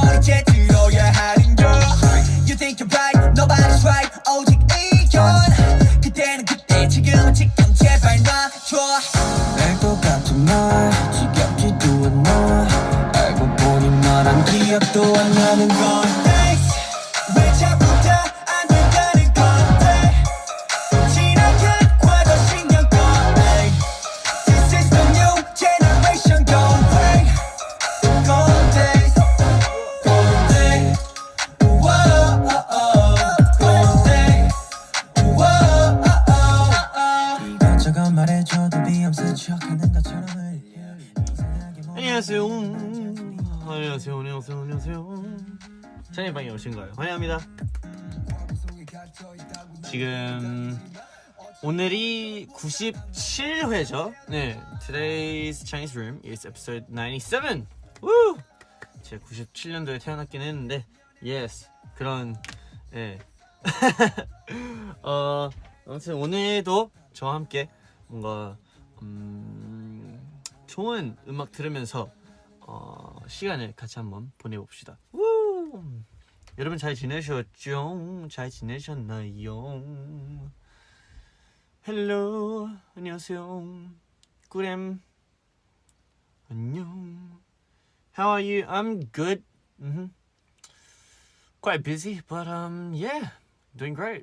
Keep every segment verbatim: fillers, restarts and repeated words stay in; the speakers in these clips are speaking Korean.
이제 들어야 하는 걸 You think you're right, nobody's right 오직 이견 그때는 그때 지금은 지금 제발 놔줘 늘 똑같은 말 지겹지도 않아 알고 보니 너란 기억도 안 나는 건데 왜 자꾸 다 안 된다는 건데 지나간 과거 신경 꺼내 This is the new generation going Golden days Golden days Whoa Golden days Whoa 이것저것 말해줘도 비염스 척하는 것처럼 안녕하세요. 안녕하세요. 안녕하세요. 안녕하세요. 찬이방에 오신가요? 환영합니다. 지금 오늘이 구십칠 회죠. 네, Today's Chinese Room is episode ninety-seven. 우! 제가 구십칠 년도에 태어났긴 했는데, yes, 그런 예. 어, 아무튼 오늘도 저와 함께 뭔가 음, 좋은 음악 들으면서 어, 시간을 같이 한번 보내봅시다. 우! 여러분 잘 지내셨죠? 잘 지내셨나요? 헬로 안녕하세요. 꾸렘 안녕. How are you? I'm good. Mm-hmm. Quite busy, but um, yeah, doing great.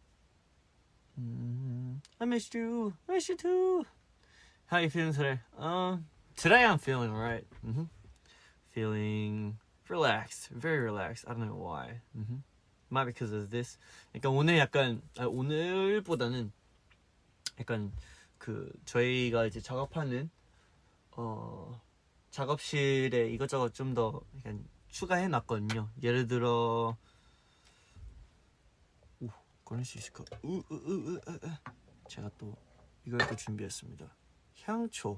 Mm, I missed you. I missed you too. How are you feeling today? Uh, today I'm feeling alright. Mm-hmm. Feeling relaxed, very relaxed. I don't know why. Mm-hmm. Might be because of this. 그러니까 오늘 약간 아, 오늘보다는 약간 그 저희가 이제 작업하는 어 작업실에 이것저것 좀 더 약간 추가해 놨거든요. 예를 들어 오 꺼낼 수 있을까? 우우우우 제가 또 이걸 또 준비했습니다. 향초.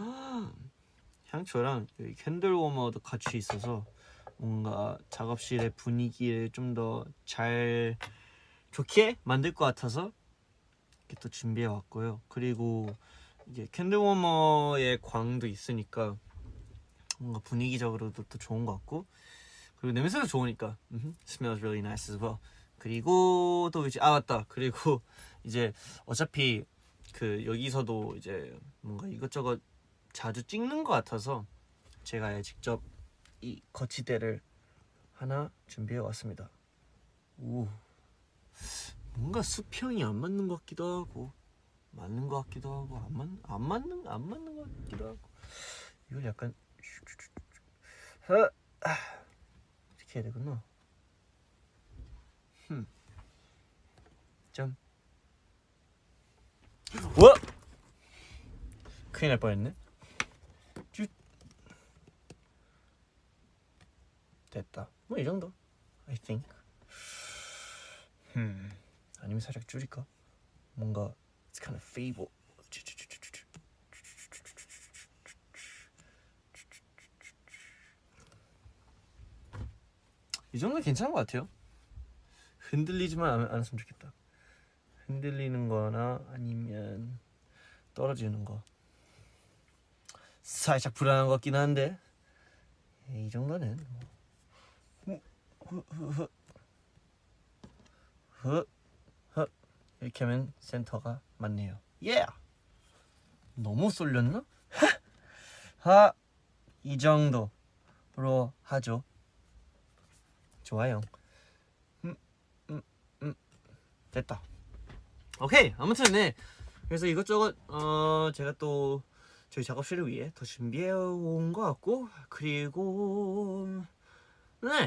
향초랑 여기 캔들 워머도 같이 있어서 뭔가 작업실의 분위기를 좀 더 잘 좋게 만들 것 같아서 이렇게 또 준비해 왔고요. 그리고 이게 캔들 워머의 광도 있으니까 뭔가 분위기적으로도 또 좋은 것 같고, 그리고 냄새도 좋으니까 mm-hmm. Smells really nice as well. 그리고 또 이제 아 맞다. 그리고 이제 어차피 그 여기서도 이제 뭔가 이것저것 자주 찍는 것 같아서 제가 직접 이 거치대를 하나 준비해 왔습니다. 오, 뭔가 수평이 안 맞는 것 같기도 하고 맞는 것 같기도 하고 안 맞 안 맞는 안 맞는 것 같기도 하고 이걸 약간 이렇게 해야 되구나. 흠. 점. 와! 큰일 날 뻔했네. 쭈. 됐다. 뭐 이 정도. I think. 음. 아니면 살짝 줄일까? 뭔가 it's kind of feeble. 이 정도 괜찮은 것 같아요. 흔들리지만 않았으면 좋겠다. 흔들리는 거나 아니면 떨어지는 거 살짝 불안한 것 같긴 한데 이 정도는 이렇게 하면 센터가 맞네요. Yeah! 너무 쏠렸나? 하! 이 정도로 하죠. 좋아요. 음, 음, 음. 됐다. 오케이. 아무튼 네. 그래서 이것저것 어 제가 또 저희 작업실을 위해 더 준비해 온 것 같고, 그리고 네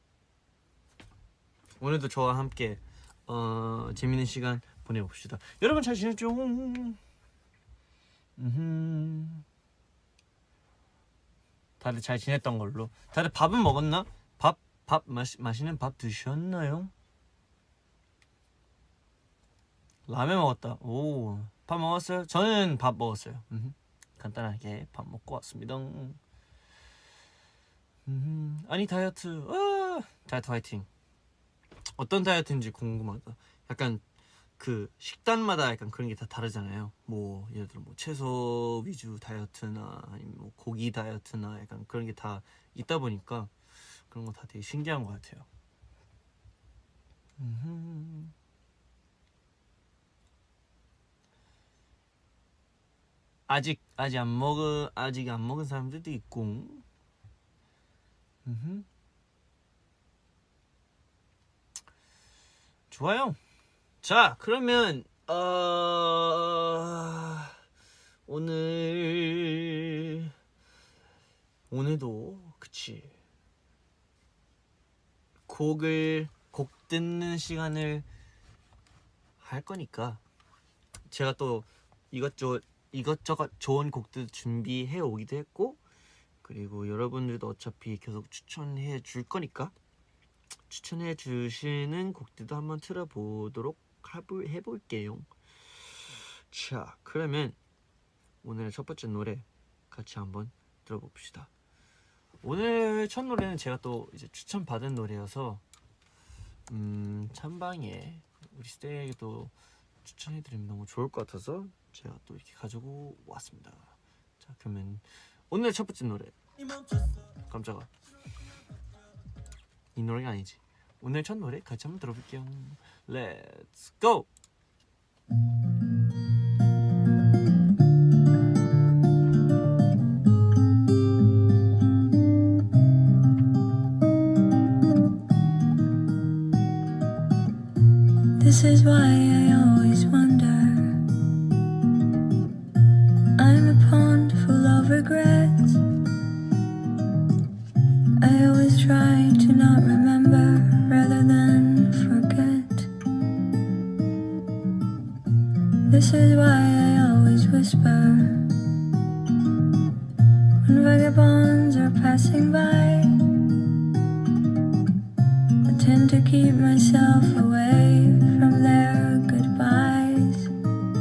오늘도 저와 함께 어 재밌는 시간 보내봅시다. 여러분 잘 지냈죠? 음흠. 다들 잘 지냈던 걸로. 다들 밥은 먹었나? 밥 밥 마시, 맛있는 밥 드셨나요? 라면 먹었다. 오, 밥 먹었어요? 저는 밥 먹었어요. 음흠. 간단하게 밥 먹고 왔습니다. 음, 아니 다이어트, 아, 다이어트 화이팅. 어떤 다이어트인지 궁금하다. 약간 그 식단마다 약간 그런 게 다 다르잖아요. 뭐 예를 들어 뭐 채소 위주 다이어트나 아니면 뭐 고기 다이어트나 약간 그런 게 다 있다 보니까 그런 거 다 되게 신기한 것 같아요. 음흠. 아직 아직 안 먹은 아직 안 먹은 사람들도 있고. 음흠. 좋아요. 자, 그러면 어... 오늘 오늘도 그치 곡을 곡 듣는 시간을 할 거니까 제가 또 이것저것 이것저것 좋은 곡들 준비해 오기도 했고, 그리고 여러분들도 어차피 계속 추천해 줄 거니까 추천해 주시는 곡들도 한번 틀어보도록 해볼게요. 자, 그러면 오늘 첫 번째 노래 같이 한번 들어봅시다. 오늘 첫 노래는 제가 또 이제 추천받은 노래여서 음, 찬방에 우리 스테이에게도 추천해드리면 너무 좋을 것 같아서 제가 또 이렇게 가지고 왔습니다. 자, 그러면 오늘 첫 번째 노래, 깜짝아, 이 노래가 아니지. 오늘 첫 노래 같이 한번 들어볼게요. Let's go! This is why I always wonder. I'm a pond full of regrets. I always try to not remember rather than forget. This is why I always whisper when vagabonds are passing by. I tend to keep myself away from their goodbyes.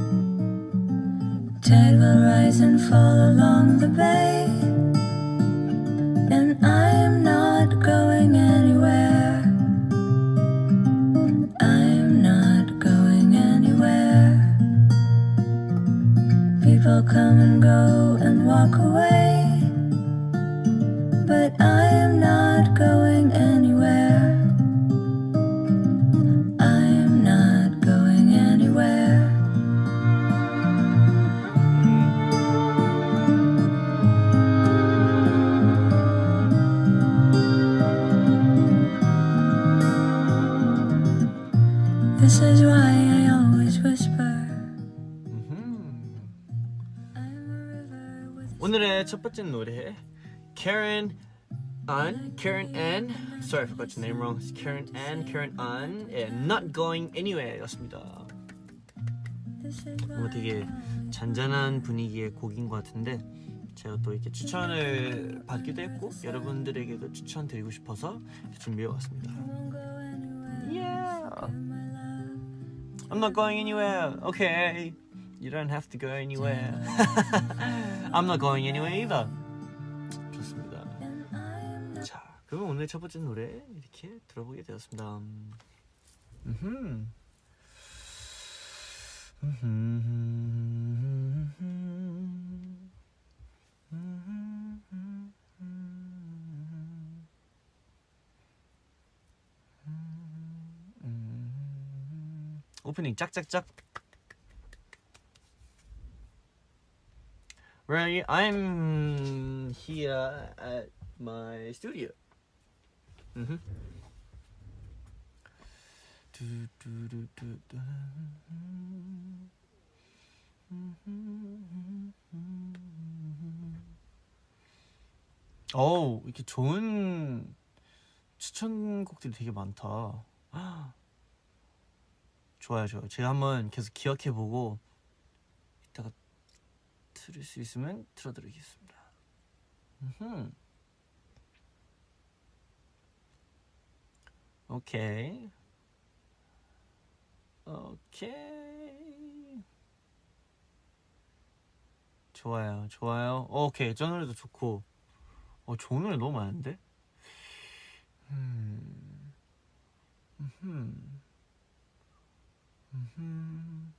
Tide will rise and fall along the bay, and I am not going anywhere. I'm not going anywhere. People come and go and walk away, but I am not going anywhere. I'm not going anywhere. This is why I always whisper. 오늘의 첫 번째 노래, Karen An, Karen An, sorry I forgot your name wrong. It's Karen An, Karen An, and Not Going Anywhere였습니다. 뭔가 되게 잔잔한 분위기의 곡인 것 같은데 제가 또 이렇게 추천을 받기도 했고 여러분들에게도 추천드리고 싶어서 준비해 왔습니다. Yeah, I'm not going anywhere. Okay, you don't have to go anywhere. I'm not going anywhere either. 좋습니다. 자, 그럼 오늘 첫 번째 노래 이렇게 들어보게 되었습니다. 음흠. 오프닝 짝짝짝. Right, I'm here at my studio. Mm-hmm. 오, 이렇게 좋은 추천곡들이 되게 많다. 좋아요, 좋아요. 제가 한번 계속 기억해보고 이따가 들을 수 있으면 틀어드리겠습니다. 음흠. 오케이. 오케이. 좋아요, 좋아요. 오케이, 저 노래도 좋고. 어, 좋은 노래 너무 많은데? 음. 음. 음.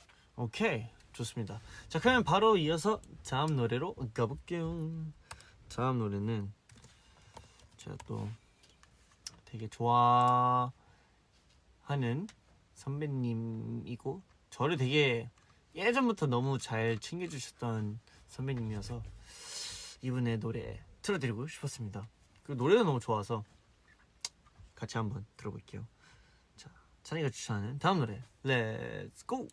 오케이, 좋습니다. 자, 그러면 바로 이어서 다음 노래로 가볼게요. 다음 노래는 제가 또 되게 좋아하는 선배님이고 저를 되게 예전부터 너무 잘 챙겨주셨던 선배님이어서 이분의 노래 틀어드리고 싶었습니다. 그 노래가 너무 좋아서 같이 한번 들어볼게요. 자, 찬이가 추천하는 다음 노래 렛츠 고!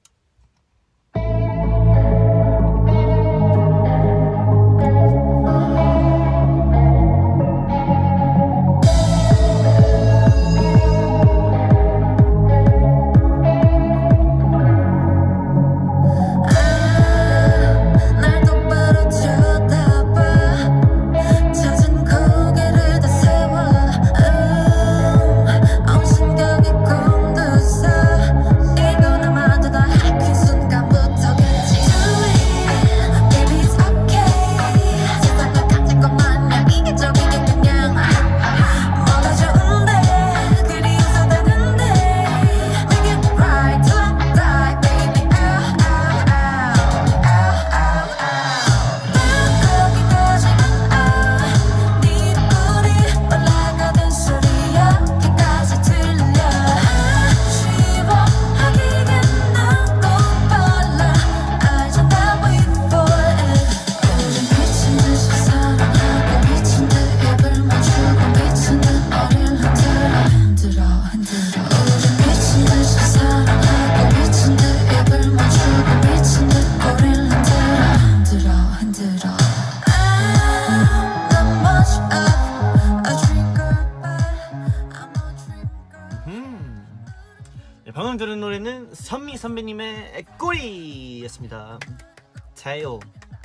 방금 들은 노래는 선미 선배님의 꼬리였습니다. 자요.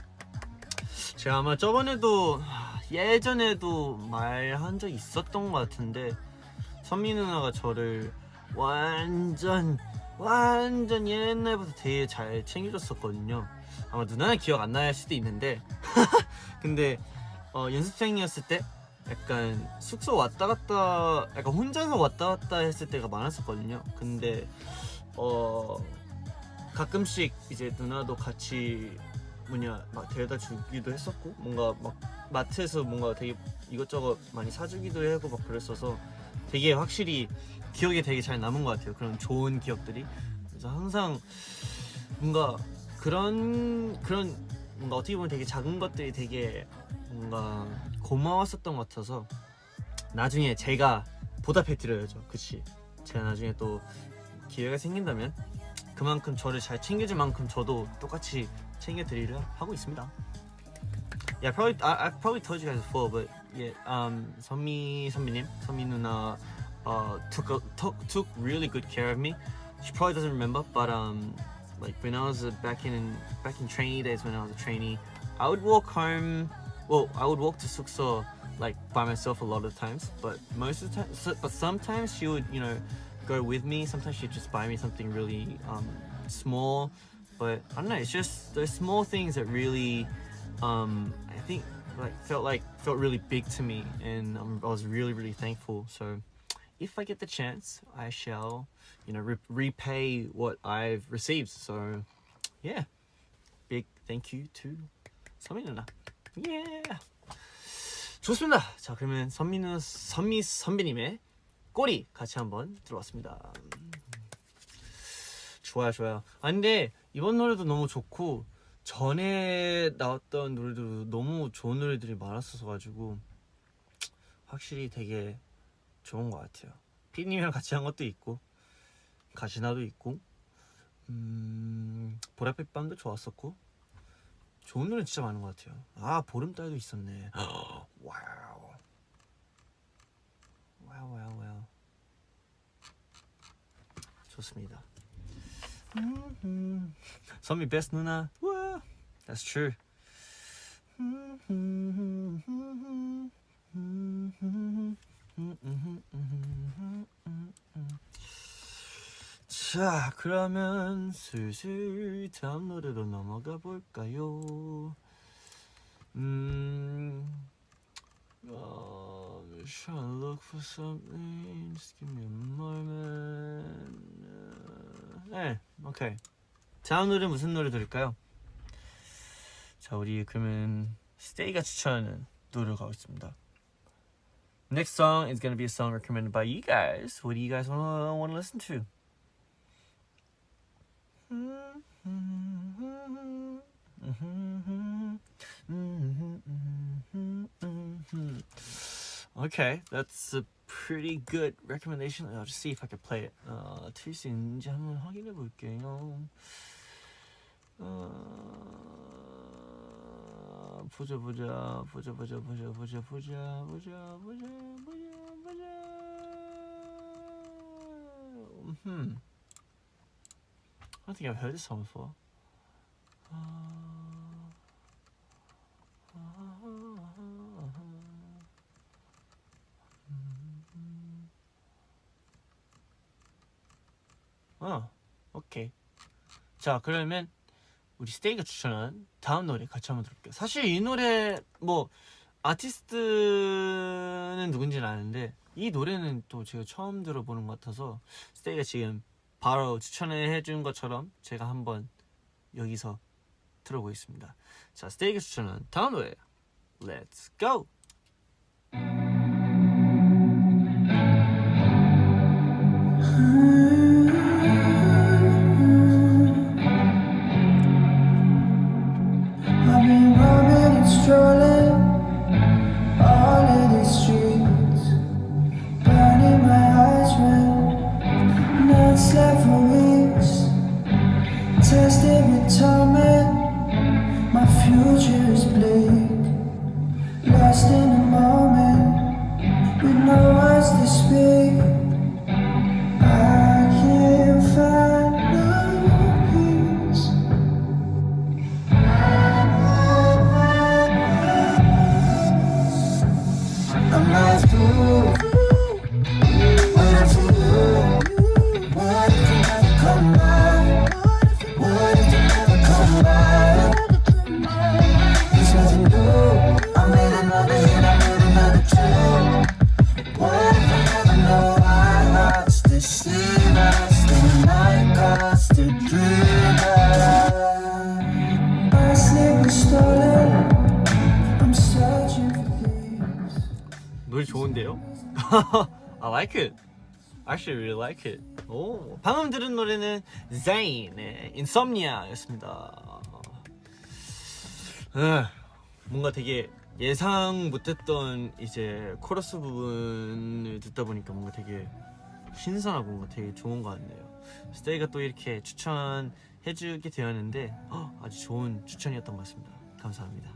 제가 아마 저번에도 예전에도 말한 적 있었던 것 같은데 선미 누나가 저를 완전 완전 옛날부터 되게 잘 챙겨줬었거든요. 아마 누나는 기억 안 날 수도 있는데 근데 어, 연습생이었을 때 약간 숙소 왔다 갔다 약간 혼자서 왔다 갔다 했을 때가 많았었거든요. 근데 어 가끔씩 이제 누나도 같이 뭐냐 막 데려다 주기도 했었고 뭔가 막 마트에서 뭔가 되게 이것저것 많이 사주기도 하고 막 그랬어서 되게 확실히 기억에 되게 잘 남은 것 같아요. 그런 좋은 기억들이. 그래서 항상 뭔가 그런 그런 뭔가 어떻게 보면 되게 작은 것들이 되게 뭔가 고마웠었던 것 같아서 나중에 제가 보답해드려야죠. 그치? 제가 나중에 또 기회가 생긴다면 그만큼 저를 잘 챙겨줄 만큼 저도 똑같이 챙겨드리려 하고 있습니다. Yeah, probably I, I probably told you guys before, but yeah, um, 선미 선배님, 선미 누나 uh, took a, took took really good care of me. She probably doesn't remember, but um, like when I was uh, back in back in trainee days when I was a trainee, I would walk home. Well, I would walk to Sukso like by myself a lot of times, but most of the time, so, but sometimes she would, you know, go with me. Sometimes she'd just buy me something really um, small, but I don't know. It's just those small things that really, um, I think, like felt like felt really big to me, and um, I was really really thankful. So, if I get the chance, I shall, you know, re repay what I've received. So, yeah, big thank you to 선미 누나. 예. 좋습니다. 자, 그러면 선미 누나, 선미 선배님의 꼬리 같이 한번 들어봤습니다. 좋아요, 좋아요. 아 근데 이번 노래도 너무 좋고 전에 나왔던 노래도 너무 좋은 노래들이 많았어서 가지고 확실히 되게 좋은 것 같아요. 피디님이랑 같이 한 것도 있고 가시나도 있고 음, 보랏빛 밤도 좋았었고 좋은 노래 진짜 많은 것 같아요. 아 보름달도 있었네. 와우 와우 와우 와우 좋습니다. 선미 베스트 누나. 와 That's true. 자, 그러면 슬슬 다음 노래로 넘어가 볼까요? 음, um, trying to look for something. Just give me a moment. 네, 오케이. 다음 노래 무슨 노래 들을까요? 자, 우리 그러면 스테이가 추천하는 노래가 있습니다. Next song is gonna be a song recommended by you guys. What do you guys wanna wanna listen to? Okay, that's a pretty good recommendation. I'll just see if I can play it. 어, 틀 수 있는지 한번 확인해 볼게요. 어, 보자 보자 보자 보자 보자 보자 보자 보자 보자 보자 보자. Hmm. I don't think I've heard this song before. Uh, uh, uh, 어, 오케이. 자, 그러면 우리 스테이가 추천한 다음 노래 같이 한번 들어볼게요. 사실 이 노래 뭐 아티스트는 누군지는 아는데 이 노래는 또 제가 처음 들어보는 것 같아서 스테이가 지금 바로 추천을 해준 것처럼 제가 한번 여기서 들어보겠습니다. 자, 스테이가 추천한 다음 노래 Let's go! I've been roaming and strolling all of these streets, burning my eyes red, not slept for weeks, tested with torment, my future is bleak, lost in a moment, with no words to speak, I can't find no peace. I'm not through. When I see you, what if you never come back? What if you never come back? There's nothing new. I made another hit, I made another two. What if I never know I lost the sleep, lost the night, lost the dream? My sleep was stolen. I'm searching for thieves. 노래 좋은데요? I like it. I actually really like it. 오, 방금 들은 노래는 Zayn의 Insomnia였습니다. 에, 뭔가 되게 예상 못했던 이제 코러스 부분을 듣다 보니까 뭔가 되게 신선하고 뭔가 되게 좋은 것 같네요. 스테이가 또 이렇게 추천해주게 되었는데 어, 아주 좋은 추천이었던 것 같습니다. 감사합니다.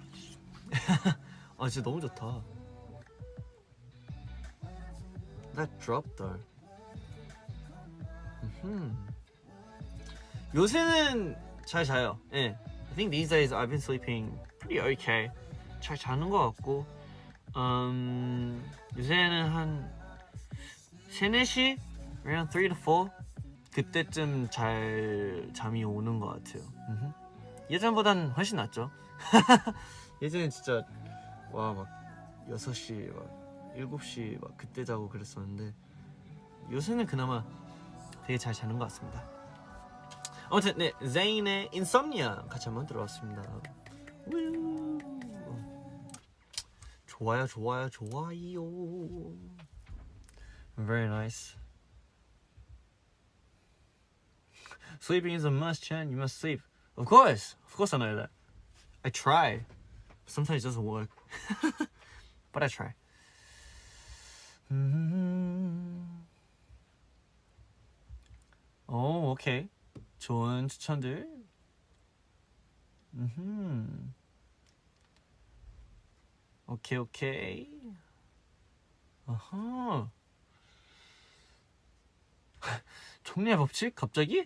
아 진짜 너무 좋다. That drop though. 음흠. 요새는 잘 자요. 예. I think these days I've been sleeping pretty okay. 잘 자는 것 같고, 음, 요새는 한 세네 시? around three to four? 그때쯤 잘 잠이 오는 것 같아요. 음흠. 예전보단 훨씬 낫죠. 예전엔 진짜 와 막 여섯 시, 막 일곱 시 막 그때 자고 그랬었는데 요새는 그나마 되게 잘 자는 것 같습니다. 아무튼 네, Zayn의 Insomnia 같이 한번 들어봤습니다. 우! 좋아요, 좋아요, 좋아요. Very nice. Sleeping is a must, Chan. You must sleep. Of course, of course I know that. I try. Sometimes it doesn't work. But I try. 음... 오, 오케이. 좋은 추천들. 음. 오케이, 오케이. 아하. 총리의 법칙? 갑자기?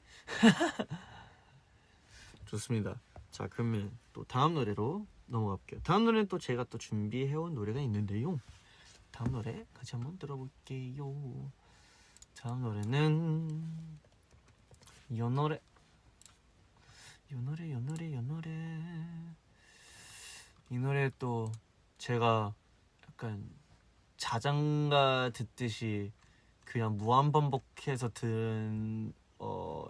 좋습니다. 자, 그러면 또 다음 노래로 넘어가 볼게요. 다음 노래는 또 제가 또 준비해온 노래가 있는데요. 다음 노래 같이 한번 들어볼게요. 다음 노래는 이 노래 이 노래 이 노래 이 노래 이 노래 또 제가 약간 자장가 듣듯이 그냥 무한반복해서 든 어,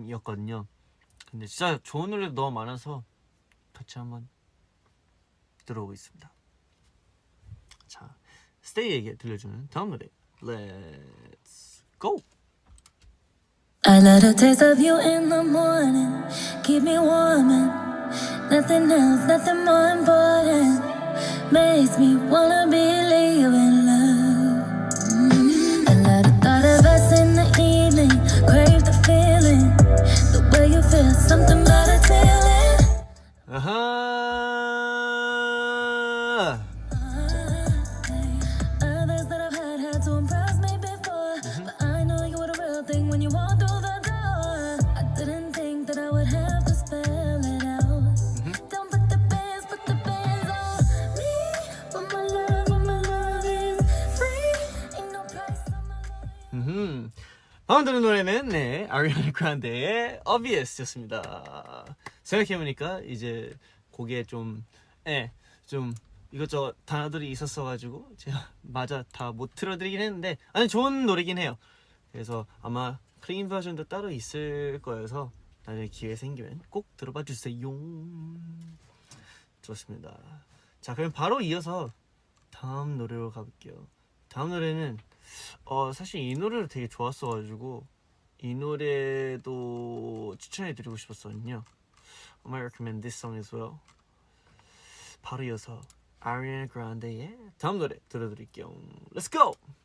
앨범이었거든요. 근데 진짜 좋은 노래도 너무 많아서 같이 한번 들어오고 있습니다. 자, 스테이에게 들려주는 다음 노래 Let's go! I love the taste of you in the morning, keep me warming. Nothing else, nothing more important. Makes me wanna believe in love. Mm. I love the thought of us in the evening, crave the feeling, the way you feel, something about a feeling. 아하. Others that I've had had to impress me before, but I know you were the real thing when you walked through the door. I didn't think that I would have to spell it out. Don't put the bands, put the bands on me. But my love, but my love is free. Ain't no price on my love. 음. 방금 들은 노래는 네 아리아나 그란데의 Obvious였습니다. 생각해보니까 이제 곡에 좀, 예, 좀 이것저것 단어들이 있었어가지고 제가 맞아 다 못 틀어드리긴 했는데 아니 좋은 노래긴 해요. 그래서 아마 클린 버전도 따로 있을 거여서 나중에 기회 생기면 꼭 들어봐 주세요. 좋습니다. 자, 그럼 바로 이어서 다음 노래로 가볼게요. 다음 노래는 어 사실 이 노래를 되게 좋았어가지고 이 노래도 추천해드리고 싶었거든요. I might recommend this song as well. 바로 이어서 아리아나 그란데의 다음 노래 들어드릴게요. Let's go!